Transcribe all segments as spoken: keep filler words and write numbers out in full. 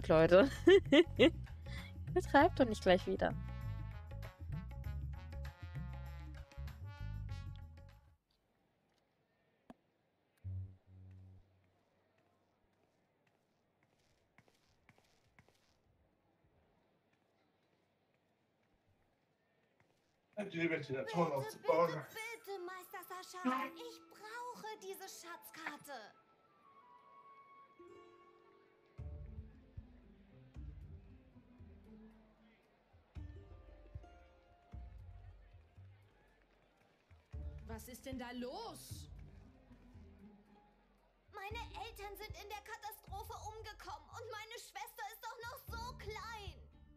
Gott, Leute. Betreibt doch nicht gleich wieder. Die Bitte, toll aufzubauen. Bitte, bitte, Meister Sascha. Ich brauche diese Schatzkarte. Was ist denn da los? Meine Eltern sind in der Katastrophe umgekommen und meine Schwester ist doch noch so klein.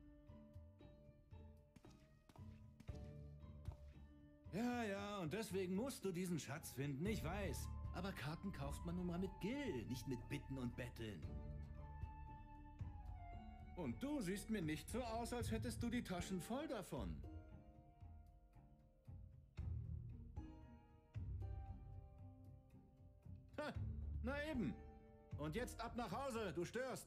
Ja, ja, und deswegen musst du diesen Schatz finden, ich weiß. Aber Karten kauft man nun mal mit Gil, nicht mit Bitten und Betteln. Und du siehst mir nicht so aus, als hättest du die Taschen voll davon. Ha, na eben. Und jetzt ab nach Hause, du störst.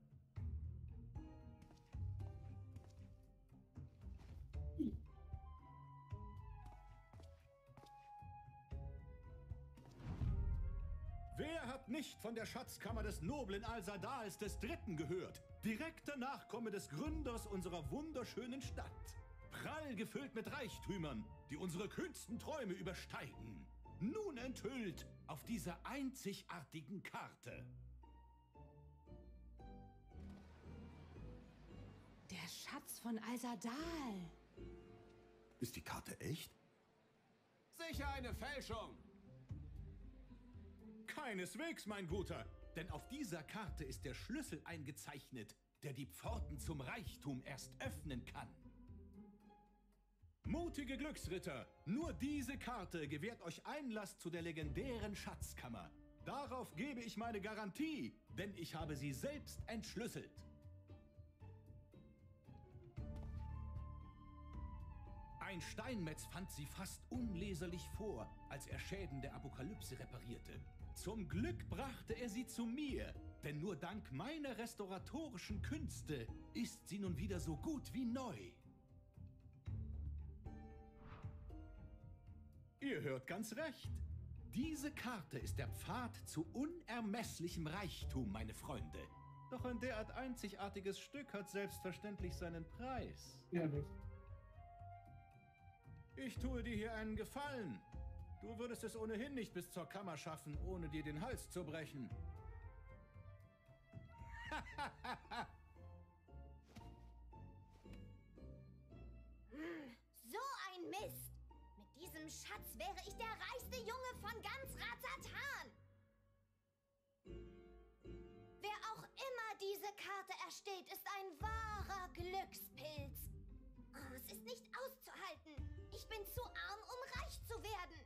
Wer hat nicht von der Schatzkammer des noblen Al-Sadals des Dritten gehört? Direkter Nachkomme des Gründers unserer wunderschönen Stadt. Prall gefüllt mit Reichtümern, die unsere kühnsten Träume übersteigen. Nun enthüllt auf dieser einzigartigen Karte. Der Schatz von Al-Sadal. Ist die Karte echt? Sicher eine Fälschung. Keineswegs, mein Guter, denn auf dieser Karte ist der Schlüssel eingezeichnet, der die Pforten zum Reichtum erst öffnen kann. Mutige Glücksritter, nur diese Karte gewährt euch Einlass zu der legendären Schatzkammer. Darauf gebe ich meine Garantie, denn ich habe sie selbst entschlüsselt. Ein Steinmetz fand sie fast unleserlich vor, als er Schäden der Apokalypse reparierte. Zum Glück brachte er sie zu mir, denn nur dank meiner restauratorischen Künste ist sie nun wieder so gut wie neu. Ihr hört ganz recht. Diese Karte ist der Pfad zu unermesslichem Reichtum, meine Freunde. Doch ein derart einzigartiges Stück hat selbstverständlich seinen Preis. Ja, nicht. Ich tue dir hier einen Gefallen. Du würdest es ohnehin nicht bis zur Kammer schaffen, ohne dir den Hals zu brechen. So ein Mist. Mit diesem Schatz wäre ich der reichste Junge von ganz Ratatan. Wer auch immer diese Karte ersteht, ist ein wahrer Glückspilz. Oh, es ist nicht auszuhalten. Ich bin zu arm, um reich zu werden.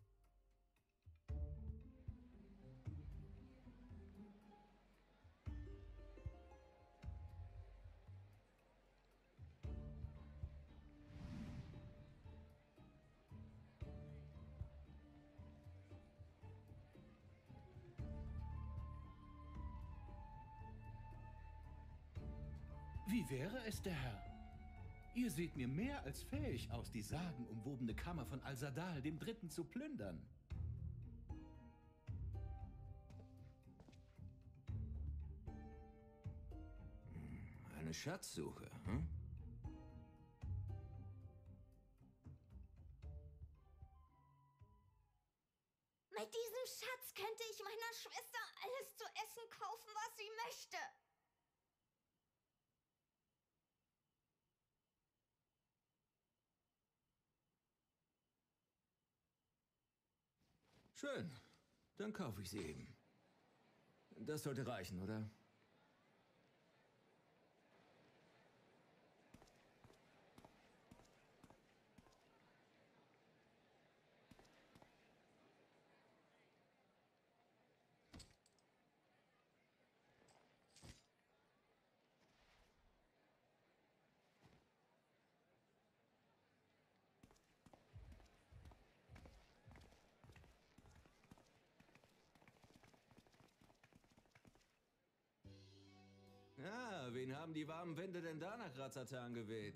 Wie wäre es, der Herr? Ihr seht mir mehr als fähig aus, die sagenumwobene Kammer von Al-Sadal dem Dritten zu plündern. Eine Schatzsuche, hm? Mit diesem Schatz könnte ich meiner Schwester alles zu essen kaufen, was sie möchte. Schön. Dann kaufe ich sie eben. Das sollte reichen, oder? wen haben die warmen Winde denn da nach Razatan geweht?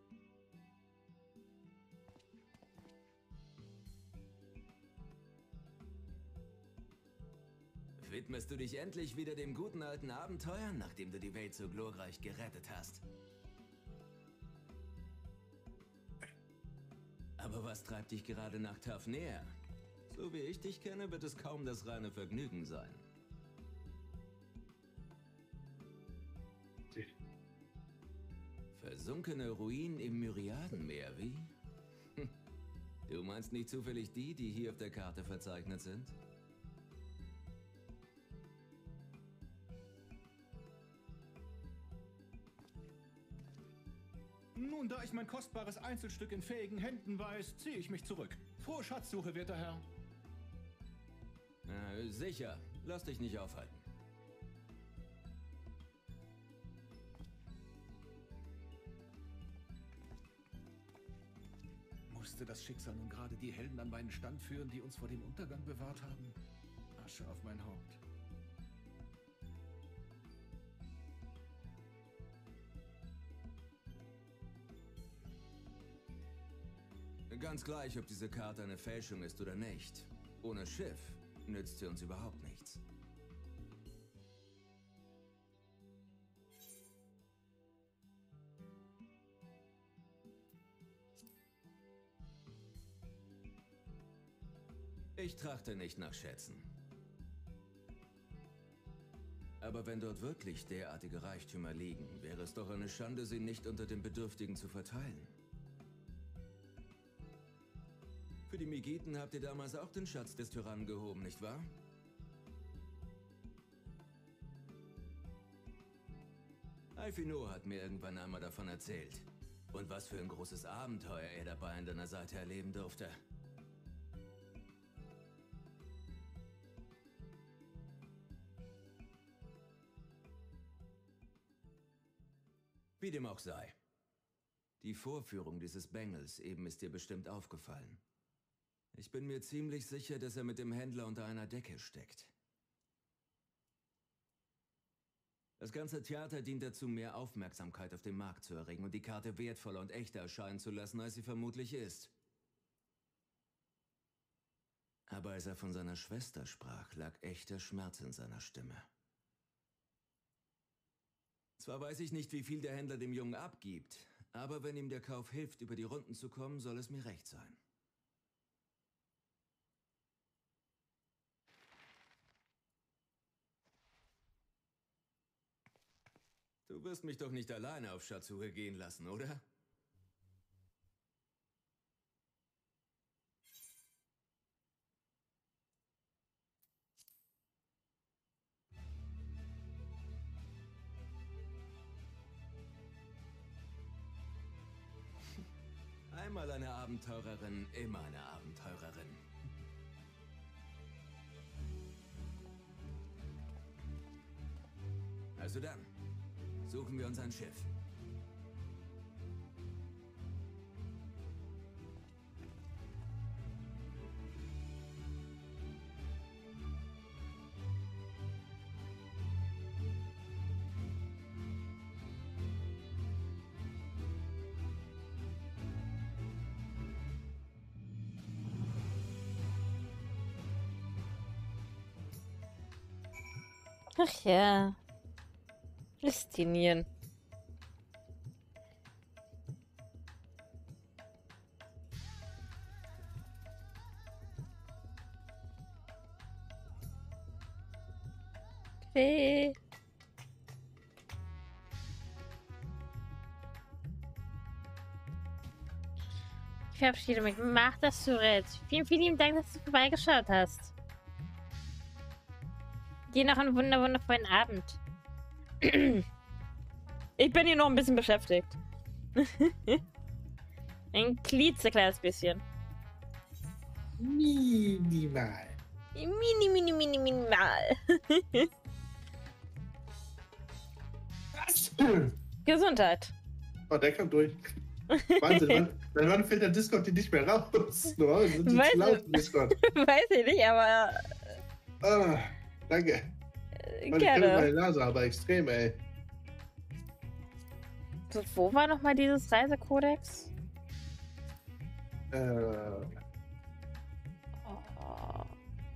Widmest du dich endlich wieder dem guten alten Abenteuer, nachdem du die Welt so glorreich gerettet hast? Aber was treibt dich gerade nach Tafnir? So wie ich dich kenne, wird es kaum das reine Vergnügen sein. Versunkene Ruinen im Myriadenmeer, wie? Hm. Du meinst nicht zufällig die, die hier auf der Karte verzeichnet sind? Nun, da ich mein kostbares Einzelstück in fähigen Händen weiß, ziehe ich mich zurück. Frohe Schatzsuche, werter Herr. Äh, sicher. Lass dich nicht aufhalten. Musste das Schicksal nun gerade die Helden an meinen Stand führen, die uns vor dem Untergang bewahrt haben? Asche auf mein Haupt. Ganz gleich, ob diese Karte eine Fälschung ist oder nicht. Ohne Schiff nützt sie uns überhaupt nichts. Ich trachte nicht nach Schätzen. Aber wenn dort wirklich derartige Reichtümer liegen, wäre es doch eine Schande, sie nicht unter den Bedürftigen zu verteilen. Für die Megiten habt ihr damals auch den Schatz des Tyrannen gehoben, nicht wahr? Alfino hat mir irgendwann einmal davon erzählt. Und was für ein großes Abenteuer er dabei an deiner Seite erleben durfte. Wie dem auch sei. Die Vorführung dieses Bengels eben ist dir bestimmt aufgefallen. Ich bin mir ziemlich sicher, dass er mit dem Händler unter einer Decke steckt. Das ganze Theater dient dazu, mehr Aufmerksamkeit auf dem Markt zu erregen und die Karte wertvoller und echter erscheinen zu lassen, als sie vermutlich ist. Aber als er von seiner Schwester sprach, lag echter Schmerz in seiner Stimme. Zwar weiß ich nicht, wie viel der Händler dem Jungen abgibt, aber wenn ihm der Kauf hilft, über die Runden zu kommen, soll es mir recht sein. Du wirst mich doch nicht alleine auf Schatzsuche gehen lassen, oder? Einmal eine Abenteurerin, immer eine Abenteurerin. Also dann, suchen wir uns ein Schiff. Ach ja. Listinien. Okay. Ich verabschiede mich. Mach das, Surret. Vielen, vielen lieben Dank, dass du vorbeigeschaut hast. Dir noch einen wunder wundervollen Abend. Ich bin hier noch ein bisschen beschäftigt. Ein klitzekleines bisschen. Minimal. Mini, mini, mini, minimal. Was? Gesundheit. Oh, der kam durch. Wahnsinn, wann, wann, wann fällt der Discord hier nicht mehr raus? Normal sind die Weiß zu laut im Discord. Weiß ich nicht, aber... Ah, danke. Äh, Meine, ich kenne gerne. meine Nase aber extrem, ey. So, wo war nochmal dieses Reisekodex? Äh, Oh.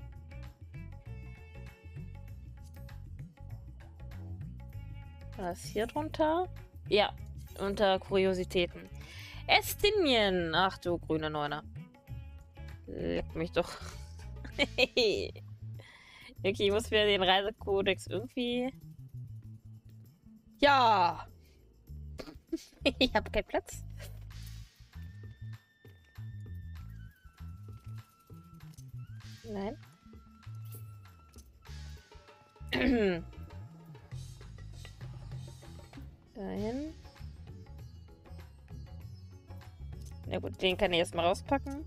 War das hier drunter? Ja, unter Kuriositäten. Estinien! Ach du grüne Neuner. Leck mich doch. Okay, ich muss wieder den Reisekodex irgendwie... Ja! Ich habe keinen Platz. Nein. Dahin. Na gut, den kann ich erstmal rauspacken.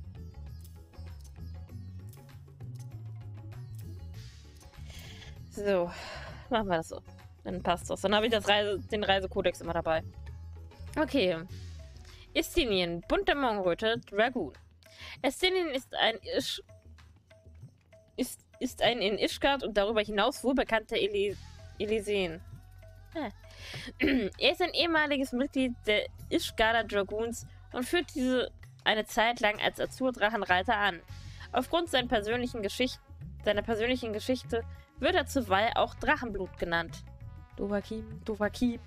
So, machen wir das so. Dann passt das. Dann habe ich das Reise, den Reisekodex immer dabei. Okay. Estinien, bunte Morgenröte, Dragoon. Estinien ist ein Isch ist, ist ein in Ishgard und darüber hinaus wohlbekannter Eli Elysen. Ah. Er ist ein ehemaliges Mitglied der Ishgarder Dragoons und führt diese eine Zeit lang als Azur-Drachenreiter an. Aufgrund seiner persönlichen, Geschicht seiner persönlichen Geschichte wird er zuweilen auch Drachenblut genannt. Dovahkiin, Dovahkiin.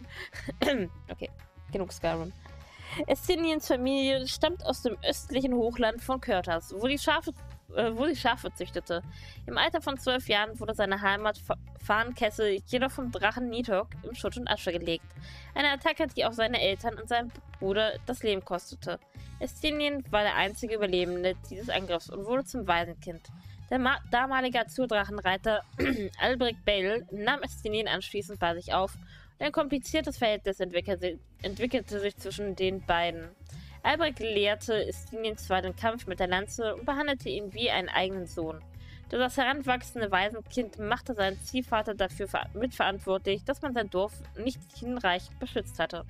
Okay, genug Skyrim. Estiniens Familie stammt aus dem östlichen Hochland von Körtas, wo die Schafe, äh, wo die Schafe züchtete. Im Alter von zwölf Jahren wurde seine Heimat Farnkessel jedoch vom Drachen Nidhogg im Schutt und Asche gelegt. Eine Attacke, die auch seine Eltern und seinen Bruder das Leben kostete. Estinien war der einzige Überlebende dieses Angriffs und wurde zum Waisenkind. Der damalige Azur-Drachenreiter Albrecht Bale nahm Estinien anschließend bei sich auf und ein kompliziertes Verhältnis entwickelte, entwickelte sich zwischen den beiden. Albrecht lehrte Estinien zwar den Kampf mit der Lanze und behandelte ihn wie einen eigenen Sohn. Doch das heranwachsende Waisenkind machte seinen Ziehvater dafür mitverantwortlich, dass man sein Dorf nicht hinreichend beschützt hatte.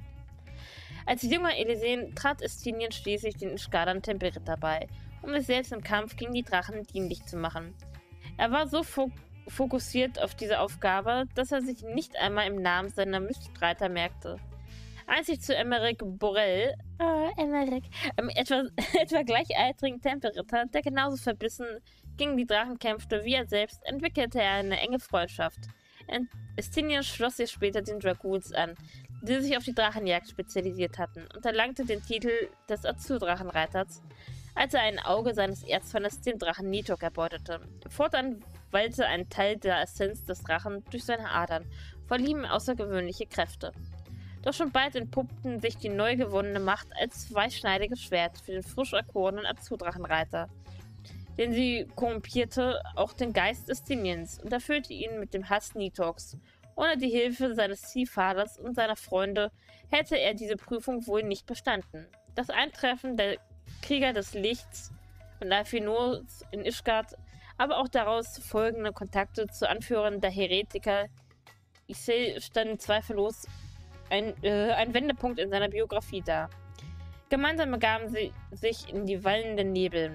Als junger Elysen trat Estinien schließlich den Ishgardern Tempelritter bei, um sich selbst im Kampf gegen die Drachen dienlich zu machen. Er war so fok fokussiert auf diese Aufgabe, dass er sich nicht einmal im Namen seiner Mitstreiter merkte. Einzig zu Emeric Borel, äh, Emeric, einem etwa, etwa gleichaltrigen Tempelritter, der genauso verbissen gegen die Drachen kämpfte wie er selbst, entwickelte er eine enge Freundschaft. Estinien schloss sich später den Dragoons an, die sich auf die Drachenjagd spezialisiert hatten, und erlangte den Titel des Azur-Drachenreiters, als er ein Auge seines Erzfeindes, dem Drachen Nidhogg, erbeutete. Fortan wallte ein Teil der Essenz des Drachen durch seine Adern, verlieh ihm außergewöhnliche Kräfte. Doch schon bald entpuppten sich die neu gewonnene Macht als zweischneidiges Schwert für den frisch erkorenen Azur-Drachenreiter. Denn sie korrumpierte auch den Geist Estiniens und erfüllte ihn mit dem Hass Nidhoggs. Ohne die Hilfe seines Ziehvaters und seiner Freunde hätte er diese Prüfung wohl nicht bestanden. Das Eintreffen der Krieger des Lichts und Alfinors in Ishgard, aber auch daraus folgende Kontakte zu Anführern der Heretiker Issei standen zweifellos ein, äh, ein Wendepunkt in seiner Biografie dar. Gemeinsam begaben sie sich in die wallenden Nebel,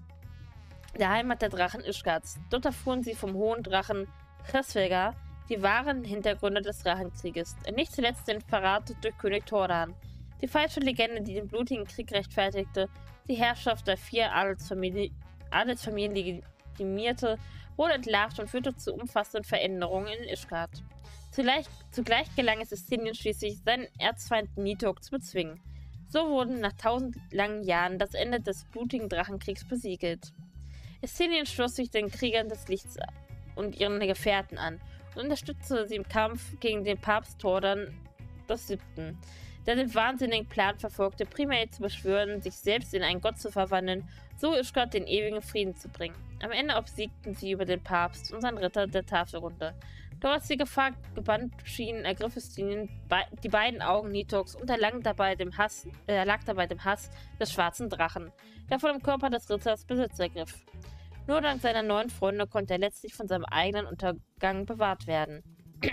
der Heimat der Drachen Ishgards. Dort erfuhren sie vom hohen Drachen Hresvelgar die wahren Hintergründe des Drachenkrieges, nicht zuletzt den Verrat durch König Thordan, die falsche Legende, die den blutigen Krieg rechtfertigte, die Herrschaft der vier Adelsfamilien, Adelsfamilien legitimierte, wurde entlarvt und führte zu umfassenden Veränderungen in Ishgard. Zugleich, zugleich gelang es Estinien schließlich, seinen Erzfeind Nidhogg zu bezwingen. So wurden nach tausend langen Jahren das Ende des blutigen Drachenkriegs besiegelt. Estinien schloss sich den Kriegern des Lichts und ihren Gefährten an und unterstützte sie im Kampf gegen den Papst Thordan des Siebten, der den wahnsinnigen Plan verfolgte, primär zu beschwören, sich selbst in einen Gott zu verwandeln, so Ishgard den ewigen Frieden zu bringen. Am Ende obsiegten sie über den Papst und seinen Ritter der Tafelrunde. Doch als die Gefahr gebannt schien, ergriff Estinien be die beiden Augen Nidhoggs und erlang dabei dem Hass, äh, erlag dabei dem Hass des schwarzen Drachen, der vor dem Körper des Ritters Besitz ergriff. Nur dank seiner neuen Freunde konnte er letztlich von seinem eigenen Untergang bewahrt werden.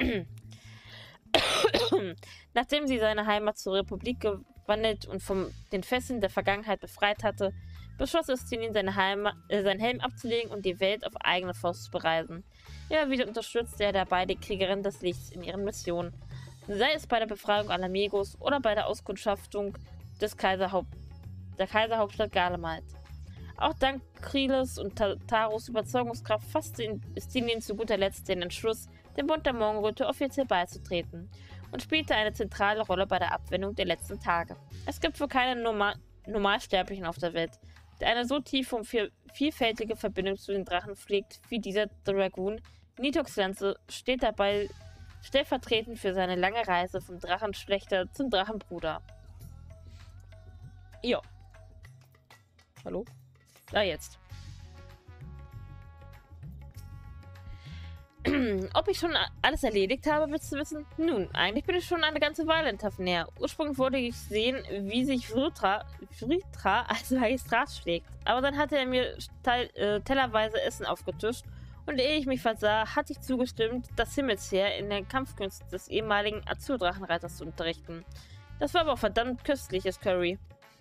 Nachdem sie seine Heimat zur Republik gewandelt und von den Fesseln der Vergangenheit befreit hatte, beschloss Estinien, seine Heima, äh, seinen Helm abzulegen und die Welt auf eigene Faust zu bereisen. Immer wieder unterstützte er dabei die Kriegerinnen des Lichts in ihren Missionen, sei es bei der Befreiung aller Megos oder bei der Auskundschaftung des Kaiserhaupt der Kaiserhauptstadt Garlemald. Auch dank Kryles und Taros Überzeugungskraft fasste Estinien zu guter Letzt den Entschluss, dem Bund der Morgenröte offiziell beizutreten und spielte eine zentrale Rolle bei der Abwendung der letzten Tage. Es gibt wohl keinen Normal Normalsterblichen auf der Welt, der eine so tiefe und viel vielfältige Verbindung zu den Drachen pflegt wie dieser Dragoon. Nitox Lanze steht dabei stellvertretend für seine lange Reise vom Drachenschlechter zum Drachenbruder. Jo. Hallo? Da jetzt. Ob ich schon alles erledigt habe, willst du wissen? Nun, eigentlich bin ich schon eine ganze Weile in Tafner. Ursprünglich wollte ich sehen, wie sich Vritra, Vritra als Magistrat schlägt. Aber dann hatte er mir teil, äh, tellerweise Essen aufgetischt und ehe ich mich versah, hatte ich zugestimmt, das Himmelsheer in den Kampfkünsten des ehemaligen Azurdrachenreiters zu unterrichten. Das war aber auch verdammt köstliches Curry.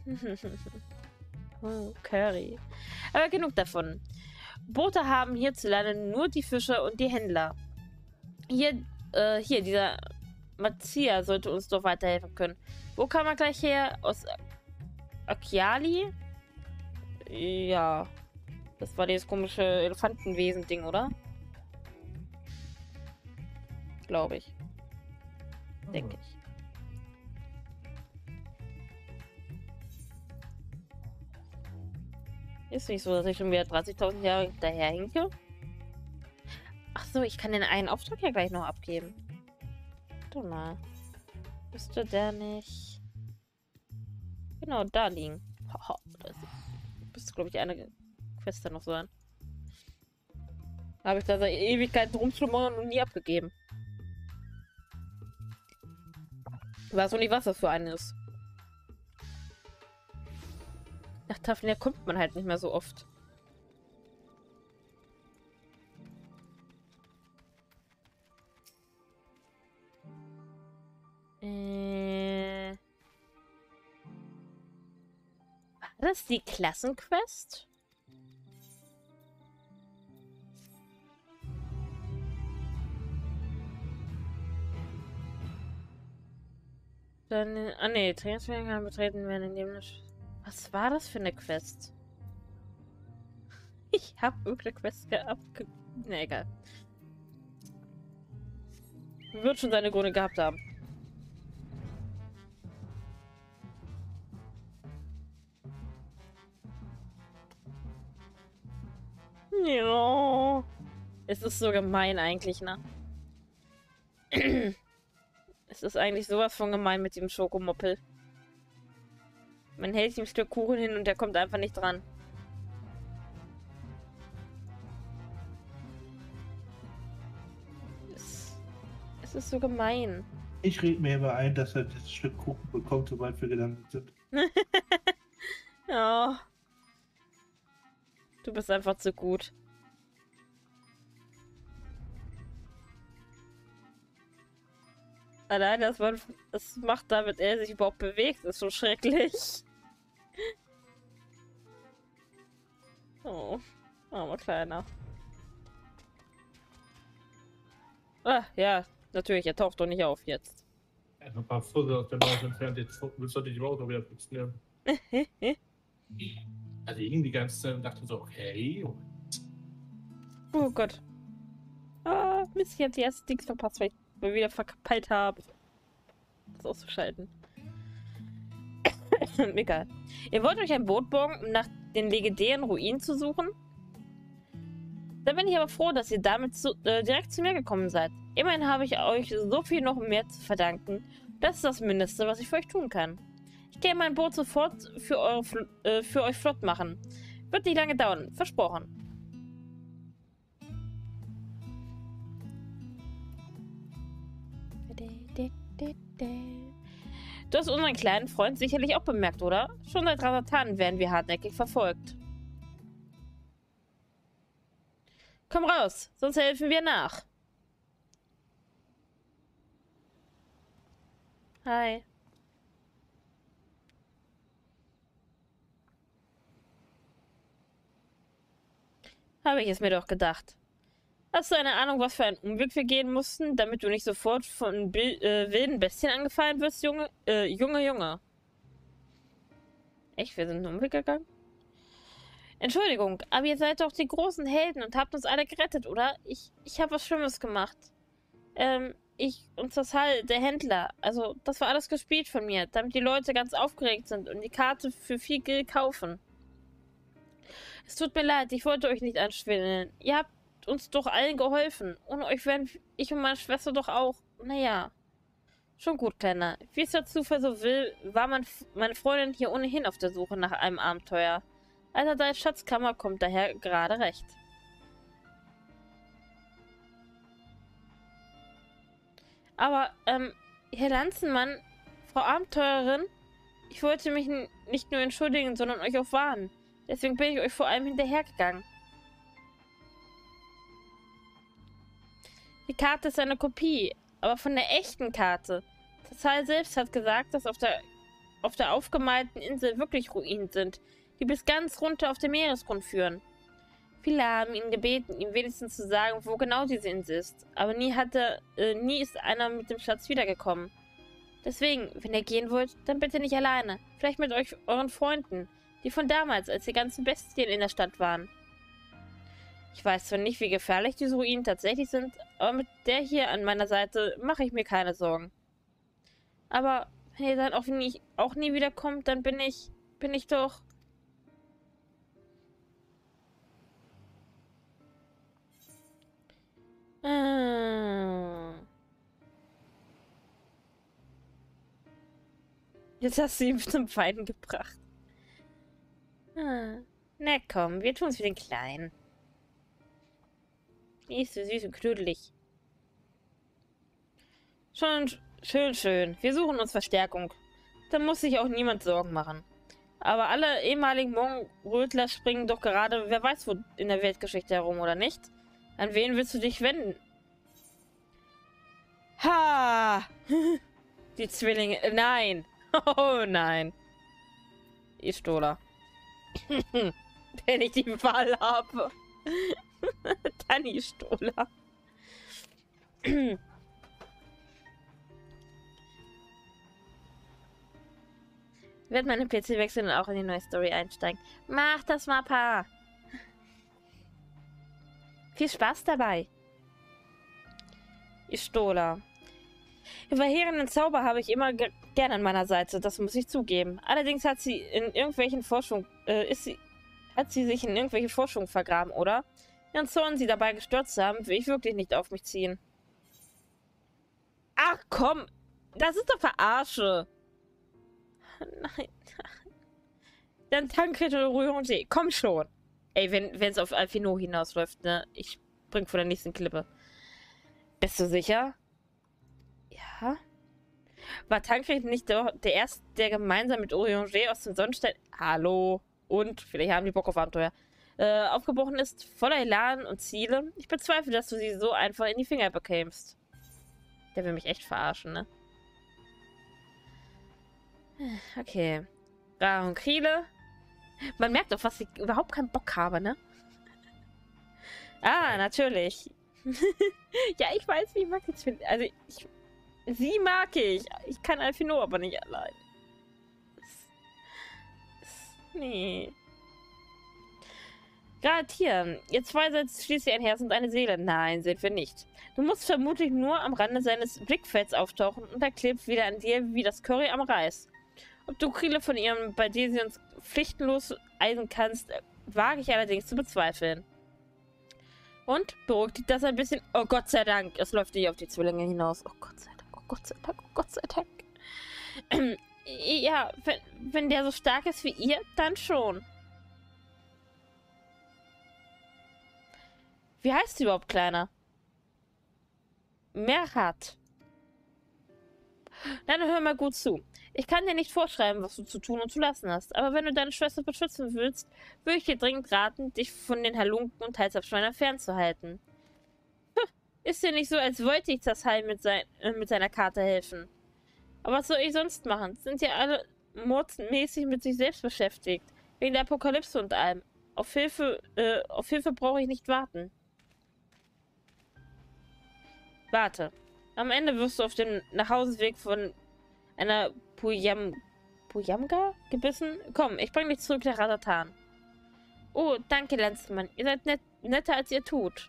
Oh, Curry. Aber genug davon. Boote haben hierzulande nur die Fischer und die Händler. Hier, äh, hier, dieser Mazia sollte uns doch weiterhelfen können. Wo kam er gleich her? Aus Akiali? Ja. Das war dieses komische Elefantenwesen-Ding, oder? Glaube ich. Denke ich. Ist nicht so, dass ich schon wieder dreißigtausend Jahre daher hinke. Ach so, ich kann den einen Auftrag ja gleich noch abgeben. Warte mal. Müsste der nicht... Genau, da liegen. Haha, das müsste, glaube ich, eine Quest da noch sein. Habe ich da seit Ewigkeiten rumschlummern und nie abgegeben. Ich weiß auch nicht, was das für eine ist. Nach Tafner kommt man halt nicht mehr so oft. Äh... War das die Klassenquest? Dann, ah ne, Trainingsfähigkeit kann betreten werden, indem das... Was war das für eine Quest? Ich habe irgendeine Quest abge... Ne, egal. Wird schon seine Gründe gehabt haben. Ja. Es ist so gemein eigentlich, ne? Es ist eigentlich sowas von gemein mit dem Schokomoppel. Man hält ihm ein Stück Kuchen hin und der kommt einfach nicht dran. Es, es ist so gemein. Ich rede mir immer ein, dass er das Stück Kuchen bekommt, sobald wir gelandet sind. Ja. Du bist einfach zu gut. Allein, dass man es macht, damit er sich überhaupt bewegt, ist so schrecklich. Oh, armer Kleiner. Ah, ja, natürlich, er taucht doch nicht auf jetzt. Ein paar Fussel aus der Maus entfernt, jetzt willst du nicht im Auto wieder putzen. Also ich hing die ganze Zeit und dachte so, okay. Oh Gott. Ah, Mist, ich hab die ersten Dings verpasst, weil ich mal wieder verpeilt habe. Das auszuschalten. Egal. Ihr wollt euch ein Boot borgen, um nach den legendären Ruinen zu suchen? Dann bin ich aber froh, dass ihr damit zu, äh, direkt zu mir gekommen seid. Immerhin habe ich euch so viel noch mehr zu verdanken. Das ist das Mindeste, was ich für euch tun kann. Ich kann mein Boot sofort für, eure, äh, für euch flott machen. Wird nicht lange dauern. Versprochen. Du hast unseren kleinen Freund sicherlich auch bemerkt, oder? Schon seit Rasatan werden wir hartnäckig verfolgt. Komm raus, sonst helfen wir nach. Hi. Habe ich es mir doch gedacht. Hast du eine Ahnung, was für einen Umweg wir gehen mussten, damit du nicht sofort von Bil äh, wilden Bestien angefallen wirst, Junge? Äh, Junge, Junge. Echt? Wir sind einen Umweg gegangen? Entschuldigung, aber ihr seid doch die großen Helden und habt uns alle gerettet, oder? Ich, ich habe was Schlimmes gemacht. Ähm, ich und das Hall, der Händler. Also, das war alles gespielt von mir, damit die Leute ganz aufgeregt sind und die Karte für viel Geld kaufen. Es tut mir leid, ich wollte euch nicht anschwindeln. Ihr habt uns doch allen geholfen. Ohne euch wären ich und meine Schwester doch auch. Naja. Schon gut, Kleiner. Wie es der Zufall so will, war mein, meine Freundin hier ohnehin auf der Suche nach einem Abenteuer. Eiserdahl Schatzkammer kommt daher gerade recht. Aber, ähm, Herr Lanzenmann, Frau Abenteurerin, ich wollte mich nicht nur entschuldigen, sondern euch auch warnen. Deswegen bin ich euch vor allem hinterhergegangen. Die Karte ist eine Kopie, aber von der echten Karte. Das Tal selbst hat gesagt, dass auf der, auf der aufgemalten Insel wirklich Ruinen sind, die bis ganz runter auf den Meeresgrund führen. Viele haben ihn gebeten, ihm wenigstens zu sagen, wo genau diese Insel ist. Aber nie hatte, äh, nie ist einer mit dem Schatz wiedergekommen. Deswegen, wenn ihr gehen wollt, dann bitte nicht alleine. Vielleicht mit euch, euren Freunden, die von damals, als die ganzen Bestien in der Stadt waren. Ich weiß zwar nicht, wie gefährlich diese Ruinen tatsächlich sind, aber mit der hier an meiner Seite mache ich mir keine Sorgen. Aber wenn ihr dann auch nie, auch nie wiederkommt, dann bin ich, bin ich doch... Ah. Jetzt hast du ihn zum Weinen gebracht. Ah. Na komm, wir tun's für den Kleinen. Die ist so süß und knudelig. Schon schön, schön. Wir suchen uns Verstärkung. Da muss sich auch niemand Sorgen machen. Aber alle ehemaligen Mongrötler springen doch gerade, wer weiß wo in der Weltgeschichte herum, oder nicht? An wen willst du dich wenden? Ha! Die Zwillinge. Nein! Oh nein! Istola. Wenn ich die Wahl habe. Dann Istola. Ich werde meinen P C wechseln und auch in die neue Story einsteigen. Mach das mal, Pa! Viel Spaß dabei. Istola. Den verheerenden Zauber habe ich immer ge gern an meiner Seite, das muss ich zugeben. Allerdings hat sie in irgendwelchen Forschung, äh, ist sie, hat sie sich in irgendwelche Forschung vergraben, oder? Ihren Zorn sie dabei gestürzt haben, will ich wirklich nicht auf mich ziehen. Ach komm, das ist doch Verarsche. Nein. Dann Tankred oder Rührungsee, komm schon. Ey, wenn es auf Alphino hinausläuft, ne? Ich spring von der nächsten Klippe. Bist du sicher? Ja. War Tankred nicht der, der Erste, der gemeinsam mit Urianger aus dem Sonnenstein... Hallo? Und, vielleicht haben die Bock auf Abenteuer. Äh, aufgebrochen ist, voller Elan und Ziele. Ich bezweifle, dass du sie so einfach in die Finger bekämst. Der will mich echt verarschen, ne? Okay. Ra und Kriele. Man merkt doch, was ich überhaupt keinen Bock habe, ne? Ah, natürlich. Ja, ich weiß, wie ich mag jetzt. Also, ich. Sie mag ich. Ich kann Alphino aber nicht allein. Nee. Gerade hier. Ihr zwei seid schließlich ein Herz und eine Seele. Nein, sind wir nicht. Du musst vermutlich nur am Rande seines Blickfelds auftauchen und er klebt wieder an dir wie das Curry am Reis. Ob du Kriele von ihrem Baldesians pflichtenlos eisen kannst, wage ich allerdings zu bezweifeln. Und? Beruhigt dich das ein bisschen? Oh Gott sei Dank, es läuft nicht auf die Zwillinge hinaus. Oh Gott sei Dank, oh Gott sei Dank, oh Gott sei Dank. Ähm, ja, wenn, wenn der so stark ist wie ihr, dann schon. Wie heißt sie überhaupt, Kleiner? Merhat. Na, dann hör mal gut zu. Ich kann dir nicht vorschreiben, was du zu tun und zu lassen hast, aber wenn du deine Schwester beschützen willst, würde ich dir dringend raten, dich von den Halunken und Halsabschneidern fernzuhalten. Hm, ist ja nicht so, als wollte ich das Heil mit, sein, äh, mit seiner Karte helfen. Aber was soll ich sonst machen? Sind ja alle mordsmäßig mit sich selbst beschäftigt, wegen der Apokalypse und allem. Auf Hilfe, äh, auf Hilfe brauche ich nicht warten. Warte. Am Ende wirst du auf dem Nachhauseweg von einer Puyam... Puyamga gebissen? Komm, ich bring dich zurück nach Ratatan. Oh, danke, Landsmann. Ihr seid net netter, als ihr tut.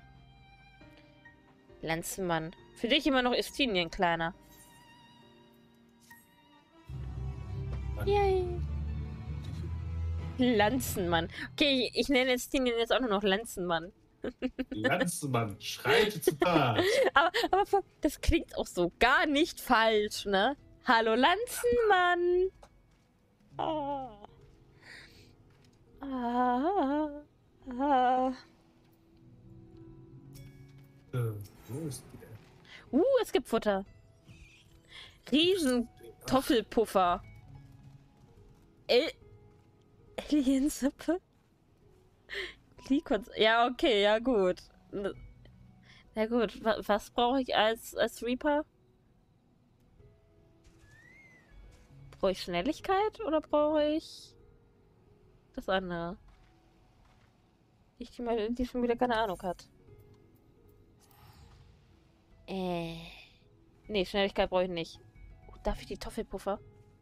Landsmann. Für dich immer noch Estinien, Kleiner. Yay. Lanzenmann. Okay, ich, ich nenne Estinien jetzt auch nur noch Lanzenmann. Lanzenmann, schreite zu Tat. aber, aber das klingt auch so gar nicht falsch, ne? Hallo Lanzenmann. Ah. Ah. Ah. Äh, wo ist die denn? Uh, es gibt Futter. Riesen Toffelpuffer. El Aliensuppe? Likons. Ja, okay, ja gut. Na gut, wa was brauche ich als, als Reaper? Brauche ich Schnelligkeit oder brauche ich das andere? Die, die, mal, die schon wieder keine Ahnung hat. Äh. Nee, Schnelligkeit brauche ich nicht. Oh, darf ich die Toffelpuffer?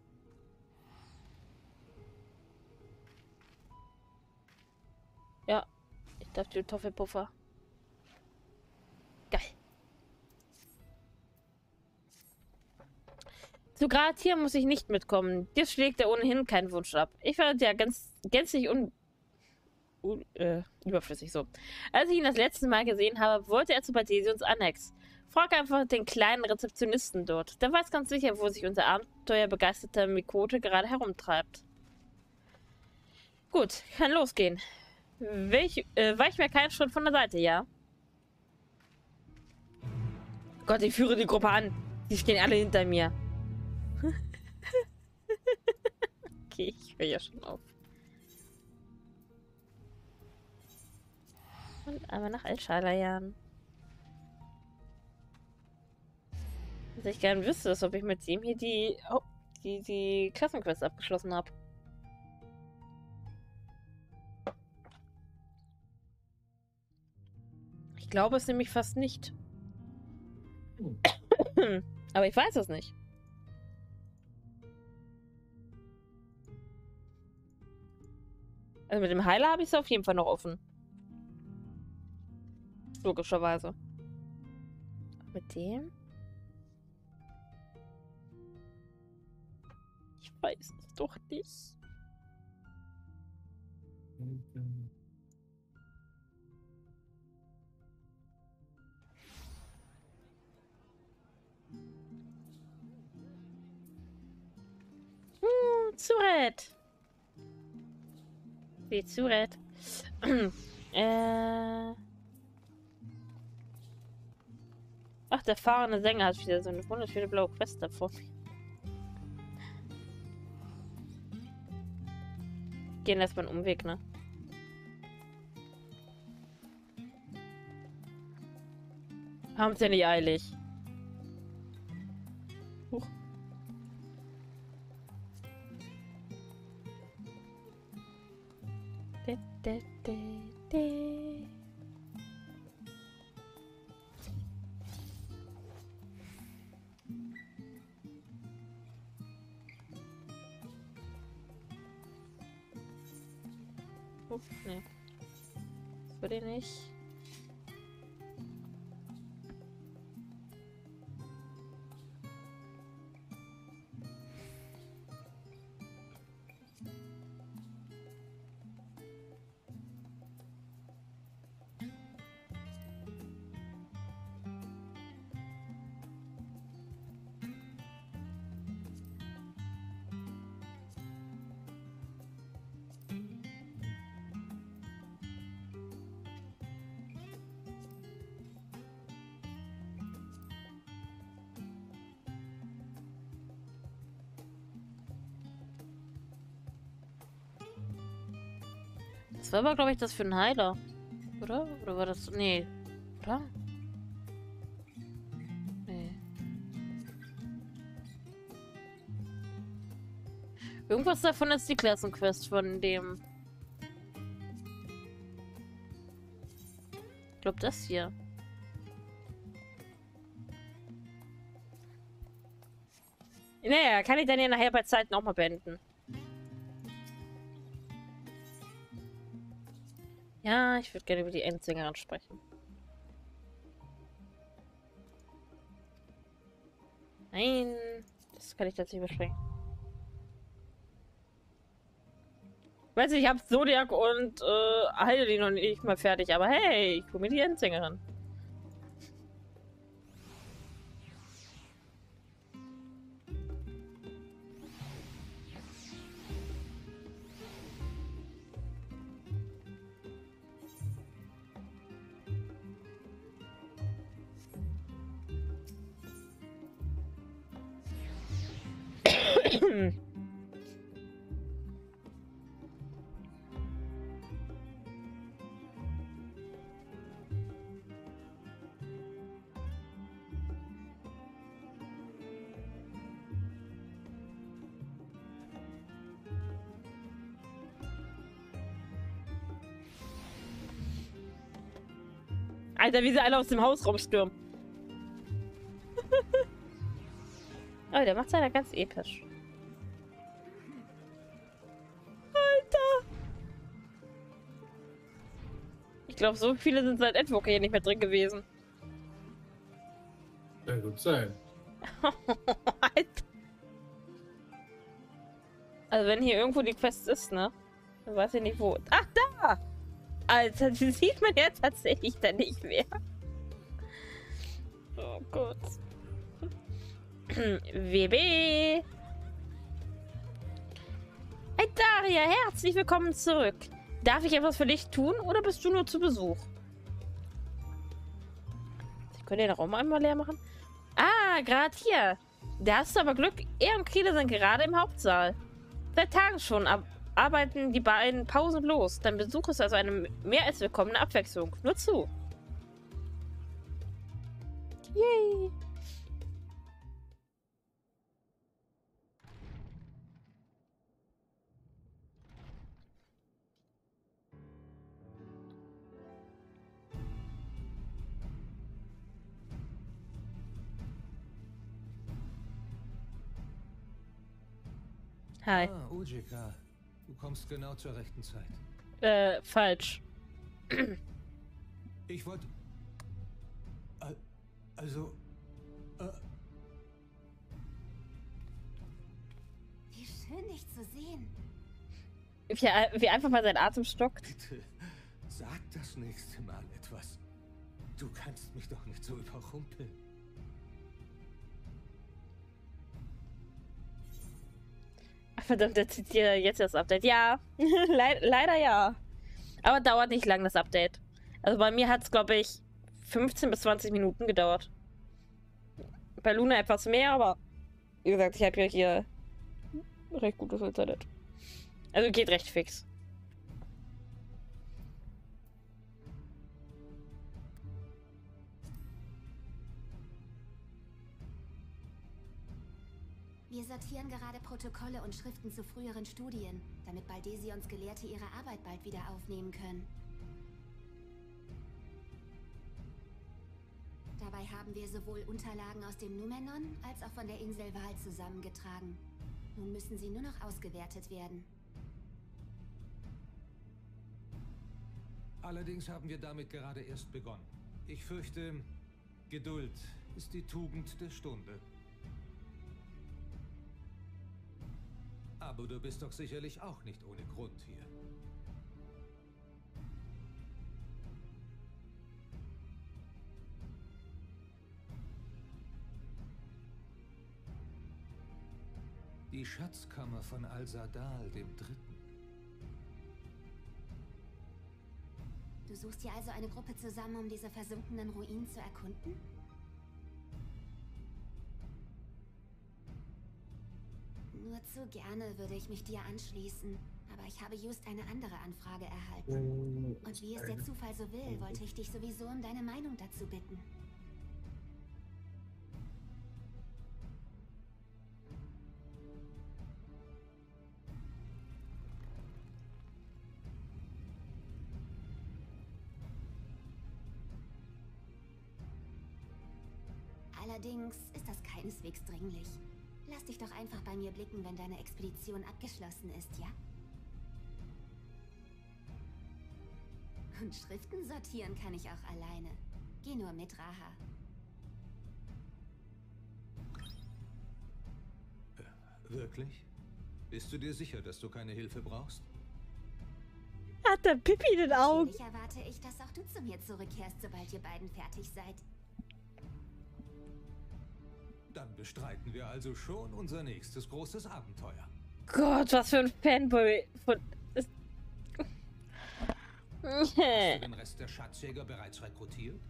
Ja, ich darf die Toffelpuffer. Geil. Zu Gratier muss ich nicht mitkommen. Dir schlägt er ohnehin keinen Wunsch ab. Ich war ja ganz gänzlich un... un äh, überflüssig so. Als ich ihn das letzte Mal gesehen habe, wollte er zu Badesions Annex. Frag einfach den kleinen Rezeptionisten dort. Der weiß ganz sicher, wo sich unser abenteuerbegeisterter Mikote gerade herumtreibt. Gut, kann losgehen. Weich, äh, weich mir keinen Schritt von der Seite, ja? Gott, ich führe die Gruppe an. Die stehen alle hinter mir. Okay, ich höre ja schon auf. Und einmal nach Al-Shalayan. Was ich gerne wüsste, ist, ob ich mit ihm hier die, oh, die, die Klassenquest abgeschlossen habe. Ich glaube es nämlich fast nicht. Hm. Aber ich weiß es nicht. Also mit dem Heiler habe ich es auf jeden Fall noch offen. Logischerweise. Mit dem? Ich weiß es doch nicht. Hm, Zuret. Wie Zuret. äh. Ach, der fahrende Sänger hat wieder so eine wunderschöne blaue Quest davor. Gehen erstmal einen Umweg, ne? Haben's ja nicht eilig. Huch. De, de, de, de. Uff, ne. Das würde ich nicht. Das war aber, glaube ich, das für einen Heiler. Oder? Oder war das... Nee. Oder? Nee. Irgendwas davon ist die Klassenquest von dem... Ich glaube, das hier. Naja, kann ich dann ja nachher bei Zeit nochmal beenden. Ja, ich würde gerne über die Endsängerin sprechen. Nein, das kann ich tatsächlich besprechen. Weiß nicht, ich habe Zodiac und äh, Heidelin noch nicht mal fertig, aber hey, ich gucke mir die Endsängerin. Alter, wie sie alle aus dem Haus rumstürmen. Oh, der macht seiner ganz episch. Alter! Ich glaube, so viele sind seit Advocate hier nicht mehr drin gewesen. Sehr gut sein. Alter. Also wenn hier irgendwo die Quest ist, ne? Dann weiß ich nicht wo. Ach, da! Alter, die sieht man ja tatsächlich dann nicht mehr. Oh Gott. W B! Hey Daria, herzlich willkommen zurück. Darf ich etwas für dich tun oder bist du nur zu Besuch? Ich könnte den Raum einmal leer machen. Ah, gerade hier. Da hast du aber Glück. Er und Krieler sind gerade im Hauptsaal. Seit Tagen schon ab arbeiten die beiden pausenlos. Dein Besuch ist also eine mehr als willkommene Abwechslung. Nur zu. Yay! Hi. Ah, Ujika. Du kommst genau zur rechten Zeit. Äh, falsch. Ich wollte... Also... Äh, Wie schön, dich zu sehen. Wie, wie einfach mal sein Atem stockt. bitte, sag das nächste Mal etwas. Du kannst mich doch nicht so überrumpeln. Ach, verdammt, der zieht dir jetzt das Update. Ja, Le leider ja. Aber dauert nicht lang, das Update. Also bei mir hat es, glaube ich, fünfzehn bis zwanzig Minuten gedauert. Bei Luna etwas mehr, aber wie gesagt, ich habe ja hier recht gutes Internet. Also geht recht fix. Wir sortieren gerade Protokolle und Schriften zu früheren Studien, damit Baldesions Gelehrte ihre Arbeit bald wieder aufnehmen können. Dabei haben wir sowohl Unterlagen aus dem Numenon als auch von der Insel Val zusammengetragen. Nun müssen sie nur noch ausgewertet werden. Allerdings haben wir damit gerade erst begonnen. Ich fürchte, Geduld ist die Tugend der Stunde. Aber du bist doch sicherlich auch nicht ohne Grund hier. Die Schatzkammer von Al-Sadal, dem Dritten. Du suchst hier also eine Gruppe zusammen, um diese versunkenen Ruinen zu erkunden? Nur zu gerne würde ich mich dir anschließen. Aber ich habe just eine andere Anfrage erhalten. Und wie es der Zufall so will, wollte ich dich sowieso um deine Meinung dazu bitten. Allerdings ist das keineswegs dringlich. Lass dich doch einfach bei mir blicken, wenn deine Expedition abgeschlossen ist, ja? Und Schriften sortieren kann ich auch alleine. Geh nur mit, Raha. Äh, wirklich? Bist du dir sicher, dass du keine Hilfe brauchst? Hat der Pipi in den Augen? Natürlich erwarte ich, dass auch du zu mir zurückkehrst, sobald ihr beiden fertig seid. Dann bestreiten wir also schon unser nächstes großes Abenteuer. Gott, was für ein Fanboy von... Hast du den Rest der Schatzjäger bereits rekrutiert?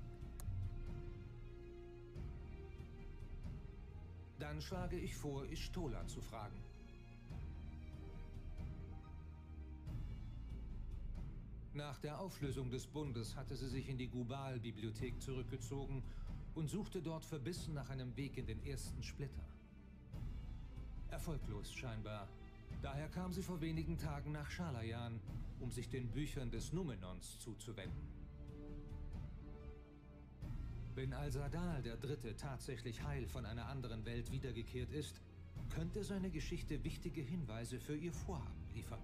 Dann schlage ich vor, Y'shtola zu fragen. Nach der Auflösung des Bundes hatte sie sich in die Gubal-Bibliothek zurückgezogen und suchte dort verbissen nach einem Weg in den ersten Splitter. Erfolglos scheinbar. Daher kam sie vor wenigen Tagen nach Schalayan, um sich den Büchern des Numenons zuzuwenden. Wenn Al-Sadal der Dritte tatsächlich heil von einer anderen Welt wiedergekehrt ist, könnte seine Geschichte wichtige Hinweise für ihr Vorhaben liefern.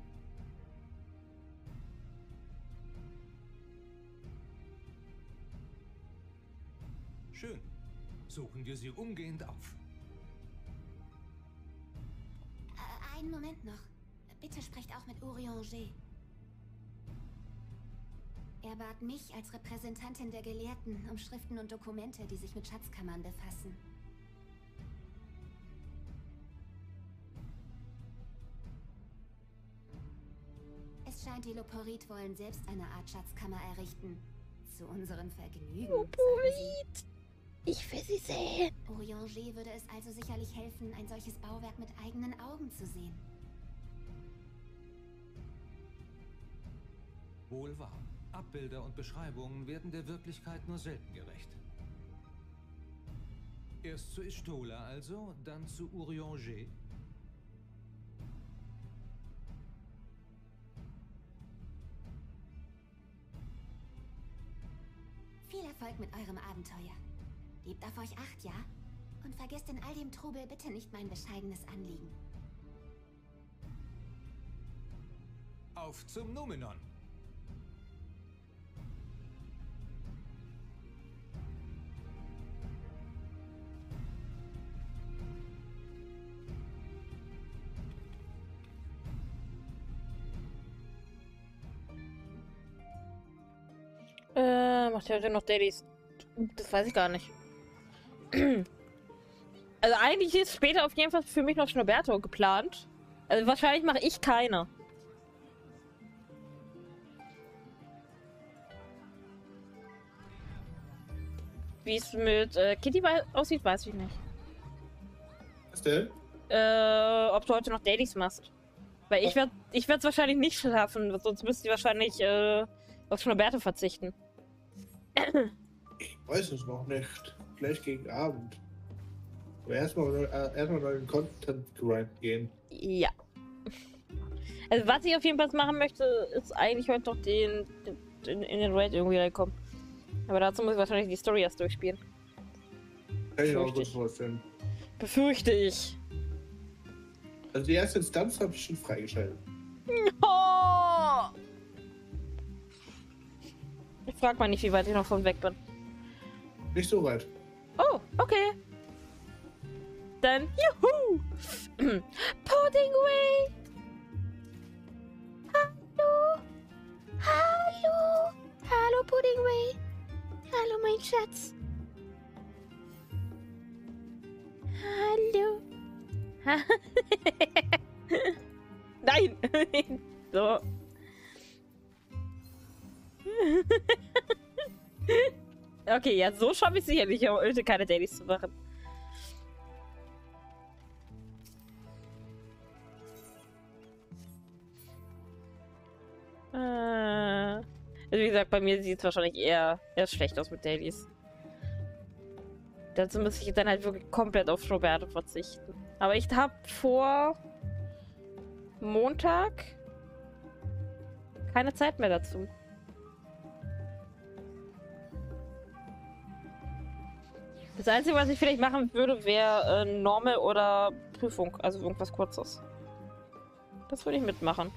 Schön. Suchen wir sie umgehend auf. Äh, einen Moment noch. Bitte sprecht auch mit Urianger. Er bat mich als Repräsentantin der Gelehrten um Schriften und Dokumente, die sich mit Schatzkammern befassen. Es scheint, die Loporit wollen selbst eine Art Schatzkammer errichten. Zu unseren Vergnügen. Loporit! Ich will sie sehen. Urianger würde es also sicherlich helfen, ein solches Bauwerk mit eigenen Augen zu sehen. Wohl wahr. Abbilder und Beschreibungen werden der Wirklichkeit nur selten gerecht. Erst zu Y'shtola also, dann zu Urianger. Viel Erfolg mit eurem Abenteuer. Gebt auf euch Acht, ja? Und vergesst in all dem Trubel bitte nicht mein bescheidenes Anliegen. Auf zum Numenon! Äh, macht ja heute noch Dailies. Das weiß ich gar nicht. Also eigentlich ist später auf jeden Fall für mich noch Schnoberto geplant. Also wahrscheinlich mache ich keine. Wie es mit äh, Kitty aussieht, weiß ich nicht. Was denn? Äh, ob du heute noch Dailies machst. Weil ich werde ich werde es wahrscheinlich nicht schaffen, sonst müsst ihr wahrscheinlich äh, auf Schnoberto verzichten. Ich weiß es noch nicht. Vielleicht gegen Abend. Aber erstmal äh, erstmal noch in Content Grind gehen. Ja. Also was ich auf jeden Fall machen möchte, ist eigentlich heute noch den, den in den Raid irgendwie reinkommen. Aber dazu muss ich wahrscheinlich die Story erst durchspielen. Kann ich auch Befürchte gut ich. vorstellen. Befürchte ich. Also die erste Instanz habe ich schon freigeschaltet. Oh! Ich frag mal nicht, wie weit ich noch von weg bin. Nicht so weit. Oh, okay. Dann, juhu! Puddingway! Hallo! Hallo! Hallo, Puddingway! Hallo, mein Schatz! Hallo! Nein! So. Okay, ja, so schaffe ich sicherlich, aber heute keine Dailies zu machen. Äh, also wie gesagt, bei mir sieht es wahrscheinlich eher, eher schlecht aus mit Dailies. Dazu muss ich dann halt wirklich komplett auf Schnoberto verzichten. Aber ich habe vor Montag keine Zeit mehr dazu. Das Einzige, was ich vielleicht machen würde, wäre äh, Normal oder Prüfung, also irgendwas Kurzes. Das würde ich mitmachen.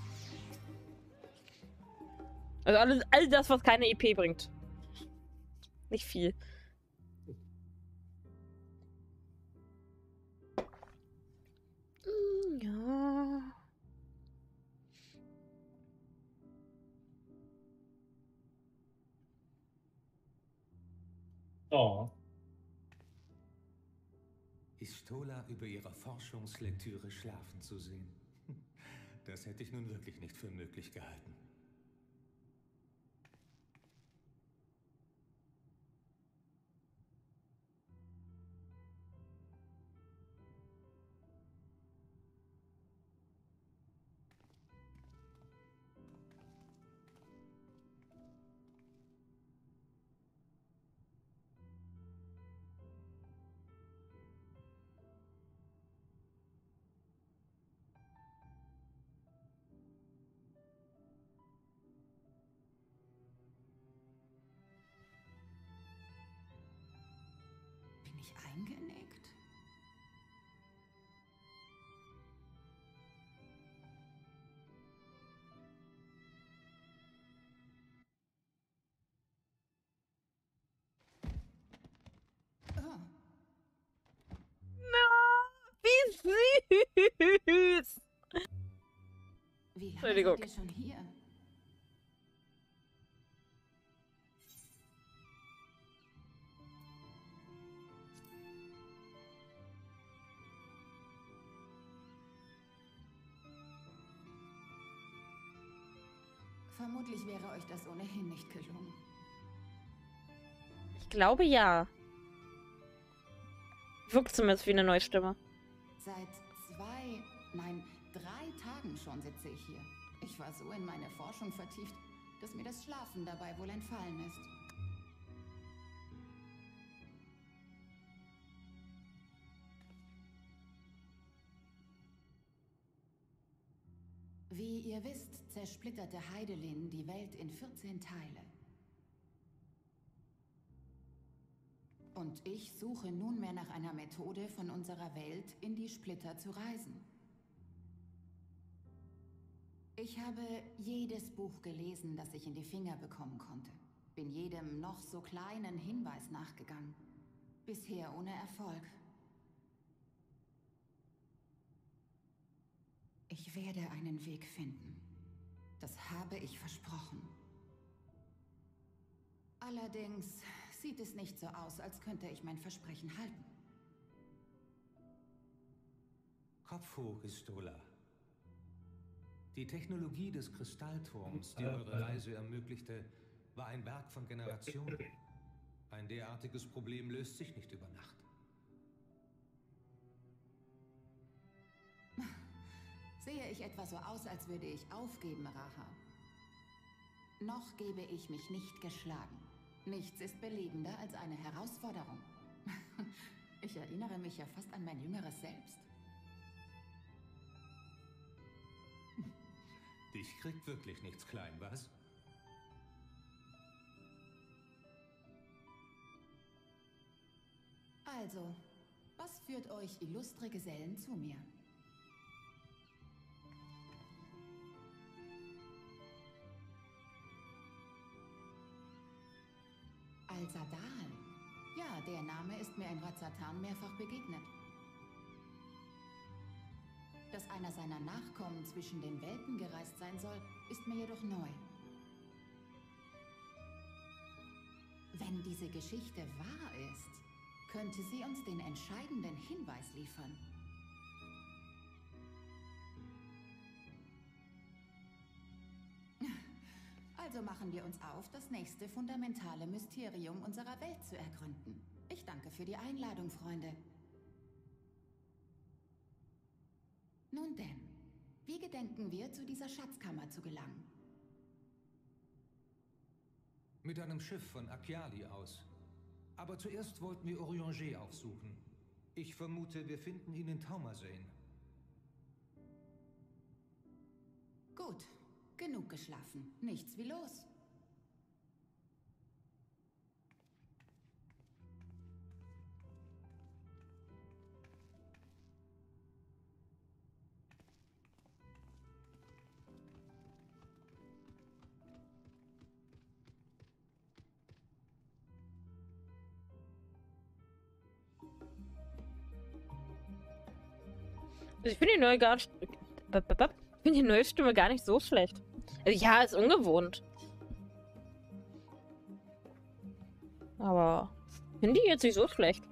Also alles, all das, was keine E P bringt. Nicht viel. Hm, ja. Oh. Istola über ihrer Forschungslektüre schlafen zu sehen. Das hätte ich nun wirklich nicht für möglich gehalten. Bin ich eingenickt? Oh, Wie süß! wie lange Entschuldigung. seid ihr schon hier? Vermutlich wäre euch das ohnehin nicht gelungen. Ich glaube ja. Wirkt zumindest wie eine neue Stimme. Seit zwei, nein, drei Tagen schon sitze ich hier. Ich war so in meine Forschung vertieft, dass mir das Schlafen dabei wohl entfallen ist. Wie ihr wisst, zersplitterte Heidelin die Welt in vierzehn Teile. Und ich suche nunmehr nach einer Methode, von unserer Welt in die Splitter zu reisen. Ich habe jedes Buch gelesen, das ich in die Finger bekommen konnte. Bin jedem noch so kleinen Hinweis nachgegangen. Bisher ohne Erfolg. Ich werde einen Weg finden. Das habe ich versprochen. Allerdings sieht es nicht so aus, als könnte ich mein Versprechen halten. Kopf hoch, Istola. Die Technologie des Kristallturms, die eure Reise ermöglichte, war ein Werk von Generationen. Ein derartiges Problem löst sich nicht über Nacht. Sehe ich etwa so aus, als würde ich aufgeben, Raha? Noch gebe ich mich nicht geschlagen. Nichts ist belebender als eine Herausforderung. Ich erinnere mich ja fast an mein jüngeres Selbst. Dich kriegt wirklich nichts klein, was? Also, was führt euch illustre Gesellen zu mir? Al-Sadal. Ja, der Name ist mir in Razatan mehrfach begegnet. Dass einer seiner Nachkommen zwischen den Welten gereist sein soll, ist mir jedoch neu. Wenn diese Geschichte wahr ist, könnte sie uns den entscheidenden Hinweis liefern. Also machen wir uns auf, das nächste fundamentale Mysterium unserer Welt zu ergründen. Ich danke für die Einladung, Freunde. Nun denn, wie gedenken wir, zu dieser Schatzkammer zu gelangen? Mit einem Schiff von Akyali aus. Aber zuerst wollten wir Urianger aufsuchen. Ich vermute, wir finden ihn in Taumazein. Gut, genug geschlafen. Nichts wie los. Ich finde die neue gar nicht. Ich finde die neue Stimme gar nicht so schlecht. Also ja, ist ungewohnt. Aber finde die jetzt nicht so schlecht.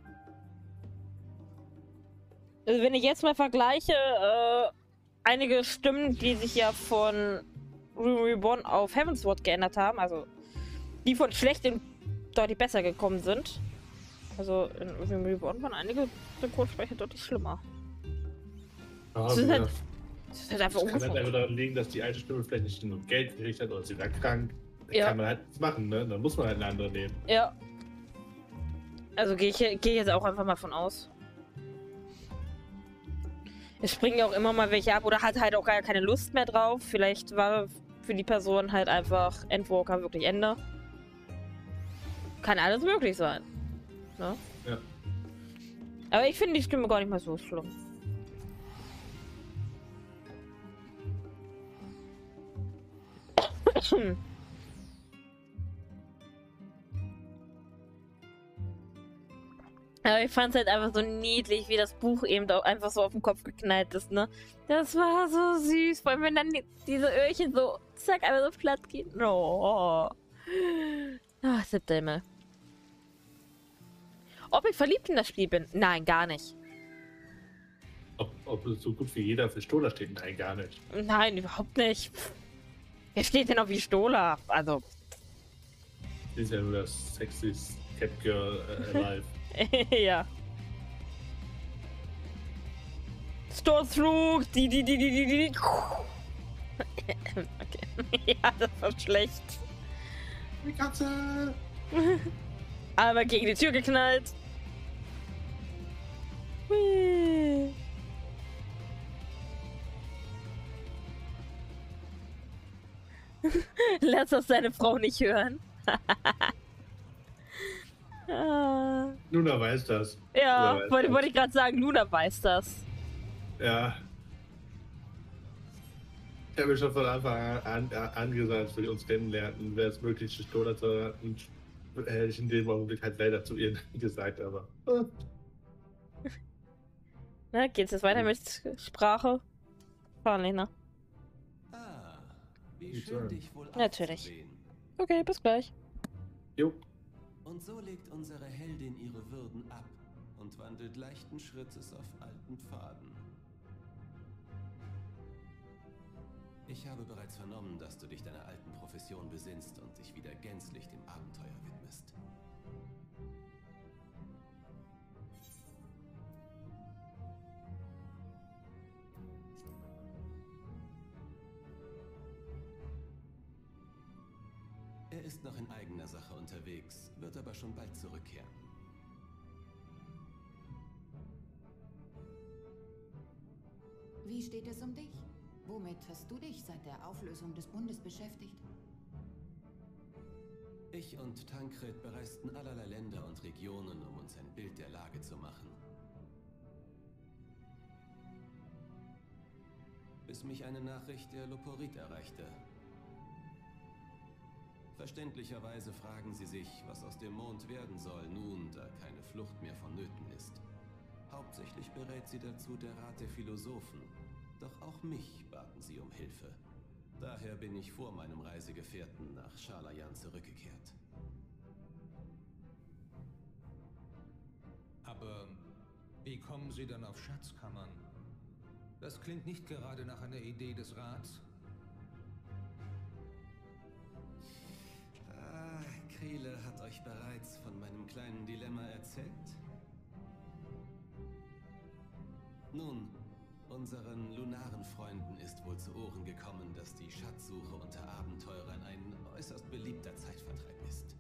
Also wenn ich jetzt mal vergleiche, äh, einige Stimmen, die sich ja von Realm Reborn auf Heavensward geändert haben, also die von schlecht in deutlich besser gekommen sind. Also in Realm Reborn waren einige Synchronsprecher deutlich schlimmer. Ja, Das ist wie halt, gesagt, das ist halt einfach das kann halt einfach ungewohnt. daran liegen, dass die alte Stimme vielleicht nicht genug Geld gekriegt hat oder sie war krank. Da Ja. kann man halt nichts machen, ne? Dann muss man halt eine andere nehmen. Ja. Also gehe ich, geh ich jetzt auch einfach mal von aus. Es springen ja auch immer mal welche ab oder hat halt auch gar keine Lust mehr drauf. Vielleicht war für die Person halt einfach Endwalker wirklich Ende. Kann alles möglich sein. Ne? Ja. Aber ich finde die Stimme gar nicht mal so schlimm. Aber ich fand es halt einfach so niedlich, wie das Buch eben auch einfach so auf den Kopf geknallt ist, ne? Das war so süß, vor allem wenn dann die, diese Öhrchen so, zack, einfach so platt gehen. Oh. Ach, siebter Himmel. Ob ich verliebt in das Spiel bin? Nein, gar nicht. Ob, ob es so gut wie jeder für Stola steht? Nein, gar nicht. Nein, überhaupt nicht. Wer steht denn auf die Stola? Also. Sie ist ja nur das sexiest Catgirl äh, alive. Ja. Sturzflug! Die, die, die, die, die, die. Okay. Ja, das war schlecht. Die Katze! Aber gegen die Tür geknallt. Hui. Lass das deine Frau nicht hören. Ah. Luna weiß das. Ja, Luna weiß wollte, das. wollte ich gerade sagen, Luna weiß das. Ja. Ich habe schon von Anfang an, an angesagt, als wir uns kennenlernten, wäre es möglich, die Stola zu heiraten. Hätte ich in dem Augenblick halt leider zu ihr gesagt, aber. Äh. Na, geht's jetzt weiter mit Sprache? Wahrlich, ne? Ah, wie Gut schön, sagen. dich wohl Natürlich. aufzusehen. Okay, bis gleich. Jo. Und so legt unsere Heldin ihre Würden ab und wandelt leichten Schrittes auf alten Pfaden. Ich habe bereits vernommen, dass du dich deiner alten Profession besinnst und dich wieder gänzlich dem Abenteuer widmest. Er ist noch in eigener Sache unterwegs, wird aber schon bald zurückkehren. Wie steht es um dich? Womit hast du dich seit der Auflösung des Bundes beschäftigt? Ich und Tancred bereisten allerlei Länder und Regionen, um uns ein Bild der Lage zu machen. Bis mich eine Nachricht der Loporit erreichte. Verständlicherweise fragen sie sich, was aus dem Mond werden soll, nun, da keine Flucht mehr vonnöten ist. Hauptsächlich berät sie dazu der Rat der Philosophen. Doch auch mich baten sie um Hilfe. Daher bin ich vor meinem Reisegefährten nach Schalayan zurückgekehrt. Aber wie kommen Sie dann auf Schatzkammern? Das klingt nicht gerade nach einer Idee des Rats. Ah, Kriele hat euch bereits von meinem kleinen Dilemma erzählt? Nun, unseren lunaren Freunden ist wohl zu Ohren gekommen, dass die Schatzsuche unter Abenteurern ein äußerst beliebter Zeitvertreib ist.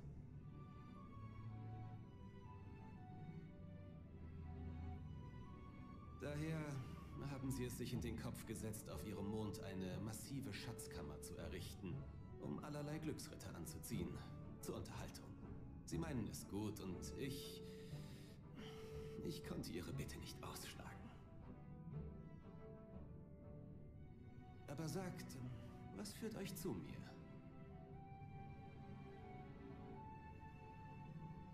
Daher haben sie es sich in den Kopf gesetzt, auf ihrem Mond eine massive Schatzkammer zu errichten, um allerlei Glücksritter anzuziehen, zur Unterhaltung. Sie meinen es gut und ich... Ich konnte ihre Bitte nicht ausschlagen. Aber sagt, was führt euch zu mir?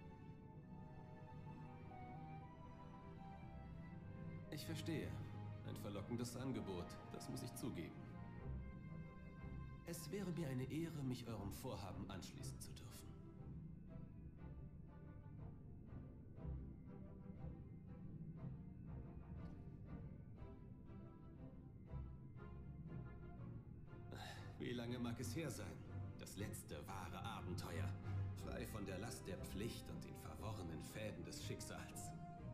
Ich verstehe. verlockendes Angebot, das muss ich zugeben. Es wäre mir eine Ehre, mich eurem Vorhaben anschließen zu dürfen. Wie lange mag es her sein? Das letzte wahre Abenteuer. Frei von der Last der Pflicht und den verworrenen Fäden des Schicksals.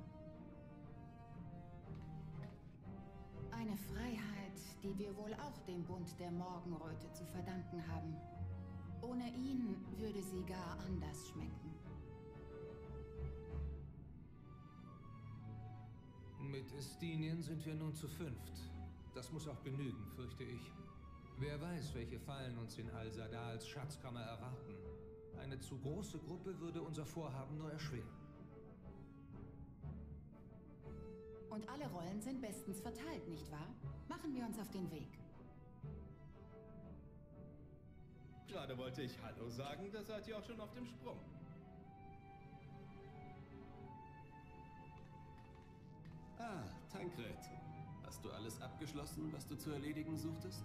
Eine Freiheit, die wir wohl auch dem Bund der Morgenröte zu verdanken haben. Ohne ihn würde sie gar anders schmecken. Mit Estinien sind wir nun zu fünft. Das muss auch genügen, fürchte ich. Wer weiß, welche Fallen uns in Al-Sadals Schatzkammer erwarten. Eine zu große Gruppe würde unser Vorhaben nur erschweren. Und alle Rollen sind bestens verteilt, nicht wahr? Machen wir uns auf den Weg. Gerade wollte ich Hallo sagen, da seid ihr auch schon auf dem Sprung. Ah, Tancred. Hast du alles abgeschlossen, was du zu erledigen suchtest?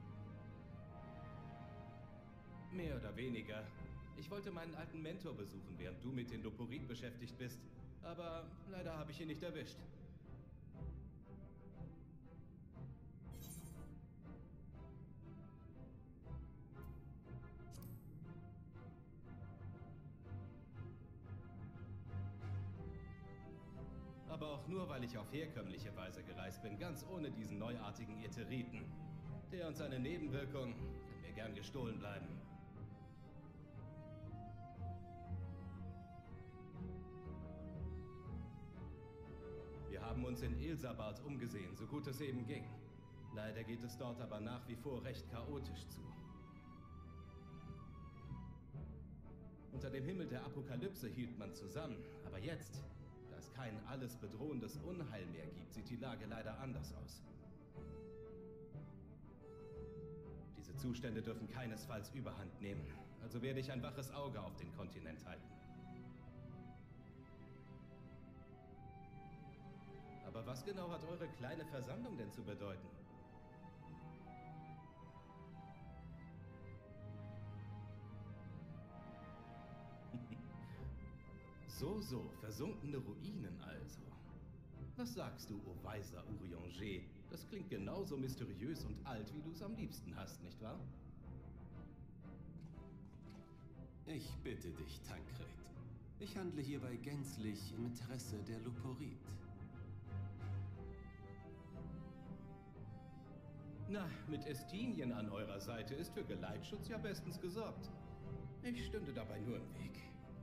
Mehr oder weniger. Ich wollte meinen alten Mentor besuchen, während du mit den Loporit beschäftigt bist. Aber leider habe ich ihn nicht erwischt. Aber auch nur, weil ich auf herkömmliche Weise gereist bin, ganz ohne diesen neuartigen Ätheriten. Der und seine Nebenwirkung kann mir gern gestohlen bleiben. Wir haben uns in Ilsabard umgesehen, so gut es eben ging. Leider geht es dort aber nach wie vor recht chaotisch zu. Unter dem Himmel der Apokalypse hielt man zusammen, aber jetzt, da es kein alles bedrohendes Unheil mehr gibt, sieht die Lage leider anders aus. Diese Zustände dürfen keinesfalls Überhand nehmen, also werde ich ein waches Auge auf den Kontinent halten. Aber was genau hat eure kleine Versammlung denn zu bedeuten? So, so, versunkene Ruinen also. Was sagst du, o weiser Urianger? Das klingt genauso mysteriös und alt, wie du es am liebsten hast, nicht wahr? Ich bitte dich, Tancred. Ich handle hierbei gänzlich im Interesse der Loporit. Na, mit Estinien an eurer Seite ist für Geleitschutz ja bestens gesorgt. Ich stünde dabei nur im Weg.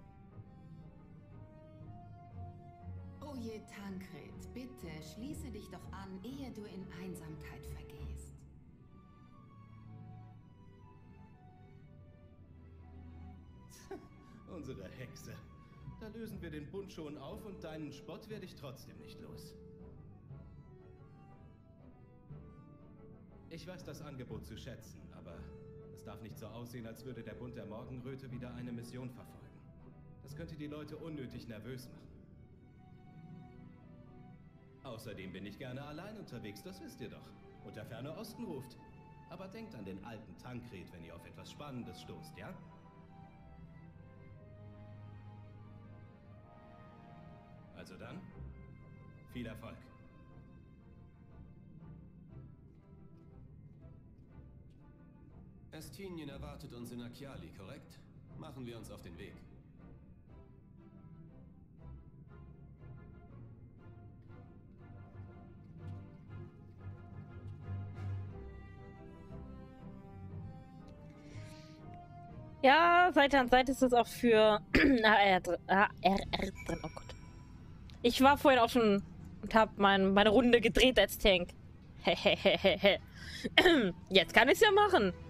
Oh je, Tancred, bitte schließe dich doch an, ehe du in Einsamkeit vergehst. Unsere Hexe. Da lösen wir den Bund schon auf und deinen Spott werde ich trotzdem nicht los. Ich weiß das Angebot zu schätzen, aber es darf nicht so aussehen, als würde der Bund der Morgenröte wieder eine Mission verfolgen. Das könnte die Leute unnötig nervös machen. Außerdem bin ich gerne allein unterwegs, das wisst ihr doch. Und der ferne Osten ruft. Aber denkt an den alten Tancred, wenn ihr auf etwas Spannendes stoßt, ja? Also dann, viel Erfolg. Estinien erwartet uns in Akyali, korrekt? Machen wir uns auf den Weg. Ja, Seite an Seite ist das auch für A R drin. Oh Gott. Ich war vorhin auch schon und habe mein, meine Runde gedreht als Tank. Jetzt kann ich es ja machen.